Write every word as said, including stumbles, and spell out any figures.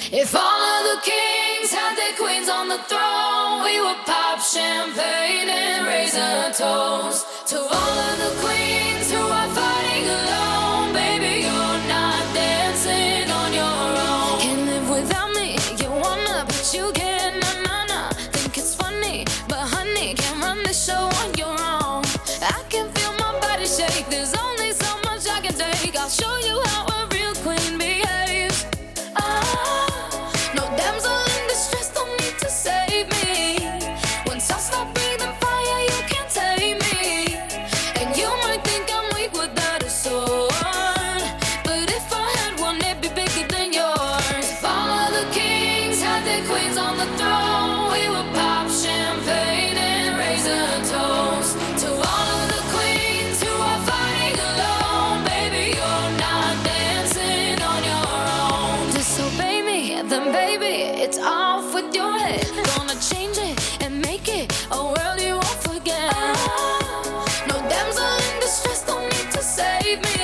If all of the kings had their queens on the throne, we would pop champagne and raise a toast to all of the queens who are fighting alone. Baby, you're not dancing on your own. Can't live without me, you wanna, but you can't. Nah, nah, nah. Think it's funny, but honey, can't run the show on your own. I can feel my body shake, there's only so much I can take. I'll show you how a real queen behaves. Ah, no damsel in distress, don't need to save me. Once I stop breathing fire, you can't tame me. And you might think I'm weak without a sword, but if I had one, it'd be bigger than yours. If all of the kings had their queens on the throne, we would pop champagne and raise a toast to all of the queens who are fighting alone. Baby, you're not dancing on your own. Disobey me, then baby, it's off with your head. Gonna change it and make it a world you won't forget. No damsel in distress, don't need to save me.